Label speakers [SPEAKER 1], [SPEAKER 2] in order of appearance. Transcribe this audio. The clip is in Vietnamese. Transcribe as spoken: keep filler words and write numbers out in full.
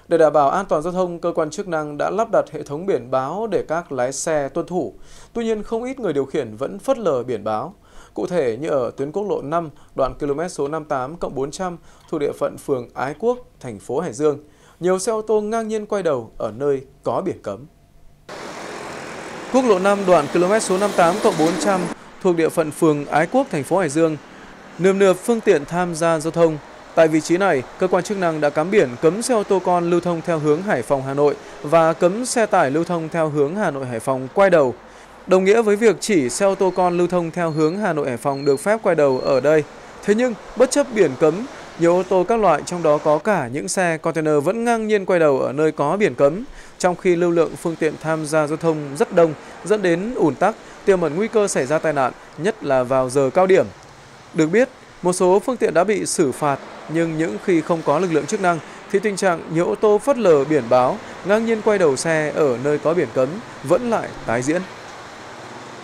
[SPEAKER 1] Để đảm bảo an toàn giao thông, cơ quan chức năng đã lắp đặt hệ thống biển báo để các lái xe tuân thủ. Tuy nhiên, không ít người điều khiển vẫn phớt lờ biển báo. Cụ thể như ở tuyến quốc lộ năm, đoạn km số năm mươi tám cộng bốn trăm thuộc địa phận phường Ái Quốc, thành phố Hải Dương, nhiều xe ô tô ngang nhiên quay đầu ở nơi có biển cấm. Quốc lộ năm đoạn km số năm mươi tám cộng bốn trăm thuộc địa phận phường Ái Quốc, thành phố Hải Dương, nườm nượp phương tiện tham gia giao thông. Tại vị trí này, cơ quan chức năng đã cắm biển cấm xe ô tô con lưu thông theo hướng Hải Phòng - Hà Nội và cấm xe tải lưu thông theo hướng Hà Nội - Hải Phòng quay đầu. Đồng nghĩa với việc chỉ xe ô tô con lưu thông theo hướng Hà Nội - Hải Phòng được phép quay đầu ở đây. Thế nhưng, bất chấp biển cấm, nhiều ô tô các loại, trong đó có cả những xe container, vẫn ngang nhiên quay đầu ở nơi có biển cấm, trong khi lưu lượng phương tiện tham gia giao thông rất đông, dẫn đến ùn tắc, tiềm ẩn nguy cơ xảy ra tai nạn, nhất là vào giờ cao điểm. Được biết, một số phương tiện đã bị xử phạt, nhưng những khi không có lực lượng chức năng thì tình trạng nhiều ô tô phớt lờ biển báo, ngang nhiên quay đầu xe ở nơi có biển cấm vẫn lại tái diễn.